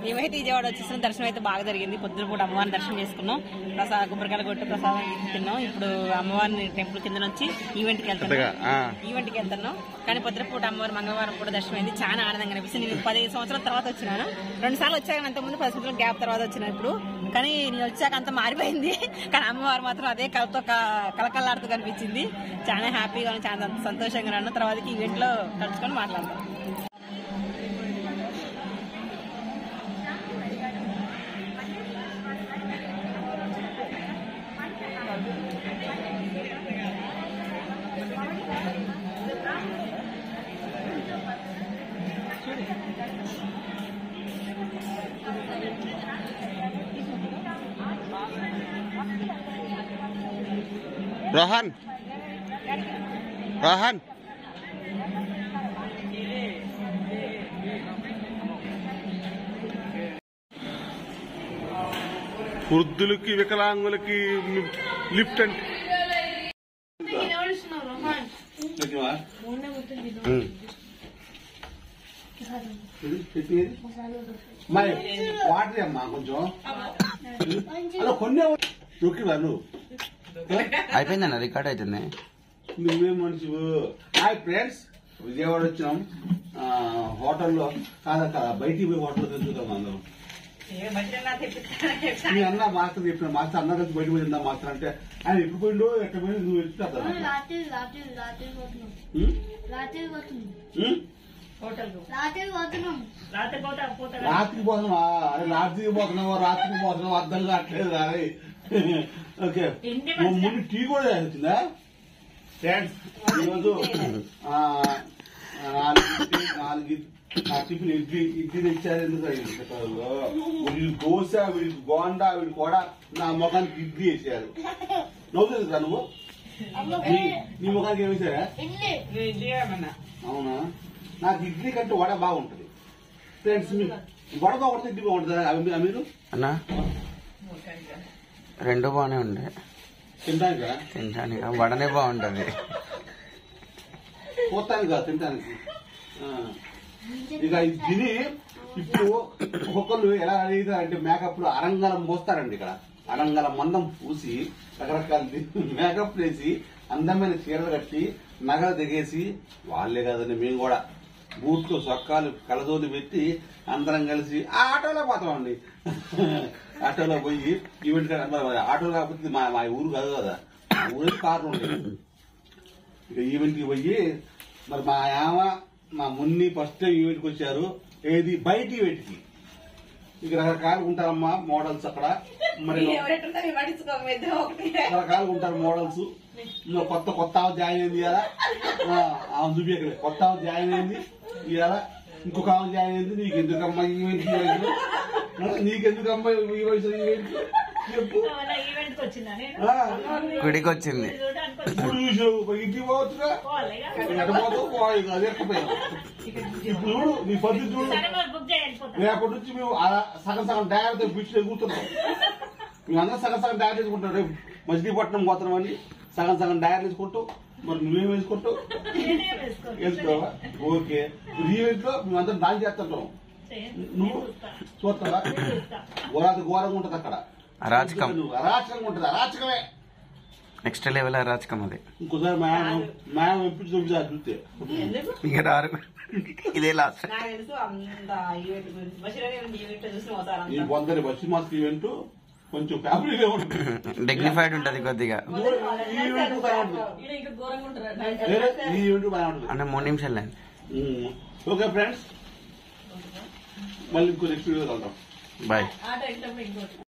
మేమైతే విజయవాడ వచ్చేసిన దర్శనం అయితే బాగా జరిగింది. పొద్దున పూట అమ్మవారిని దర్శనం చేసుకున్నాం, ప్రసాదం గుమ్మడికాయలు కొట్టి ప్రసాదం తిన్నాం. ఇప్పుడు అమ్మవారిని టెంపుల్ కింద నుంచి ఈవెంట్కి వెళ్తున్నాం. కానీ పొద్దున పూట అమ్మవారి మంగళవారం కూడా దర్శనం అయింది. చాలా ఆనందంగా అనిపిస్తుంది. నేను 15 సంవత్సరాల తర్వాత వచ్చినాను. 2 సార్లు వచ్చాక అంతకుముందు 10 సంవత్సరాల గ్యాప్ తర్వాత వచ్చిన ఇప్పుడు. కానీ నేను వచ్చాక అంత మారిపోయింది. కానీ అమ్మవారు మాత్రం అదే కలతో కలకల్లాడుతూ కనిపించింది. చాలా హ్యాపీగా చాలా సంతోషంగా ఉన్నాను. తర్వాతకి ఈవెంట్ లో కలుసుకొని మాట్లాడతాం. రోహన్ వృద్ధులకి వికలాంగులకి లిఫ్ట్ అంటే మరి వాటర్ అమ్మా కొంచెం కొన్ని నువ్వు అయిపోయిందన్న, రికార్డ్ అవుతుంది. నువ్వేం మనిషి. హాయ్ ఫ్రెండ్స్, విజయవాడ వచ్చినాం. హోటల్లో కాదా బయటికి పోయి హోటల్లో తెచ్చుకుందాం అందరం. మీ అన్న మాస్టర్ చెప్పిన మాస్టర్ అన్న కలిసి బయట పోయిందా మాస్టర్ అంటే ఆయన ఎప్పుడు పోయిండో ఎక్కడ పోయి నువ్వు ఎత్తుతా రాత్రికి పోతున్నావా? అరే రాత్రికి పోతున్నావు అర్థం కావట్లేదు. అరే ఓకే, ముందు టీ కూడా వచ్చిందా ఫ్రెండ్స్? ఈరోజు 4 టిఫిన్ ఇడ్లీ తెచ్చారు. ఎందుకు వీడికి దోశ, వీడికి బోండా, వీడికి కూడా నా ముఖానికి ఇడ్లీ వేసారు. నవ్వుతుంది కదా నువ్వు? నీ ముఖానికి ఏమి వేసారా? అవునా? నాకు ఇడ్లీ కంటే వడ బాగుంటది ఫ్రెండ్స్. వడ బాగుంటుంది, ఇడ్లీ బాగుంటుందా మీరు? అన్నా రెండు బాగానే ఉండే తినడానికి. వడనే బాగుంటది పోతాను కదా తినడానికి. ఇక ఇది తిని ఇప్పుడు ఒక్కొక్కరు ఎలా అడిగితారంటే మేకప్ లో అరంగలం మోస్తారండి. ఇక్కడ అరంగలం మందం పూసి రకరకాల మేకప్ వేసి అందమైన చీరలు కట్టి నగలు దిగేసి వాళ్లే కాదండి మేము కూడా బూట్లు సొక్కాలు కలదోలు పెట్టి అందరం కలిసి ఆటోలో పోతామండి. ఆటోలో పోయి ఈవెంట్ ఆటో కాకపోతే మా ఊరు కాదు కదా, ఊరు కార్లు ఉంటాయి. ఇక ఈవెంట్ కి పోయి మరి మా మున్ని ఫస్ట్ ఈవెంట్కి వచ్చారు. ఏది బయట ఈవెంట్ కి. ఇక రకరకాలుగా ఉంటారమ్మా మోడల్స్ అక్కడ. మరి రకరకాలుగా ఉంటారు మోడల్స్. కొత్త జాయిన్ అయింది ఇవాళ. చూపి అక్కడ కొత్త జాయిన్ అయింది ఇవాళ. ఇంకొక జాయిన్ అయింది. నీకు ఎందుకమ్మా ఈవెంట్? నీకెందుకమ్మా ఈ వయసు ఈవెంట్ చెప్పు. గుడికి వచ్చింది. ఇప్పుడు చూసావు ఇంటికి పోవచ్చుగా, ఎట్టపోతావు పోవాలి. అది ఎక్కపోయావు. ఇప్పుడు చూడు నీ పద్ధతి చూడు. రేపటి నుంచి మేము సగం డైరెక్ట్ బీచ్ కూర్చున్నాం. మేమందరం సగం డైరెక్ట్ వేసుకుంటాం. రేపు మచిలీపట్నం పోతున్నాం అని సగం డైరెక్ట్ వేసుకుంటూ. మరి నువ్వేం వేసుకుంటావు? వేసుకోవా? ఓకే. ఈవెంట్ లో మేమందరం డాన్స్ చేస్తుంటాం. నువ్వు చూస్తావా? ఘోరంగా ఉంటది అక్కడ. అరాచకంగా ఉంటది. అరాచకమే నెక్స్ట్ లెవెల్ అరాచకం అది. ఇంకోసారి మేడం ఎప్పుడు చూస్తే ఇక రారు. ఇదే లాస్ట్. ఈ పొందని బస్సు మాస్క్ ఈవెంట్ కొంచెం ఫ్యామిలీగా ఉంటుంది, డిగ్నిఫైడ్ ఉంటది కొద్దిగా. ఈ ఈవెంట్ బాగా ఉంటుంది అంటే 3 నిమిషాలు. ఓకే ఫ్రెండ్స్, మళ్ళీ ఇంకో నెక్స్ట్ వీడియో కలుద్దాం. బాయ్.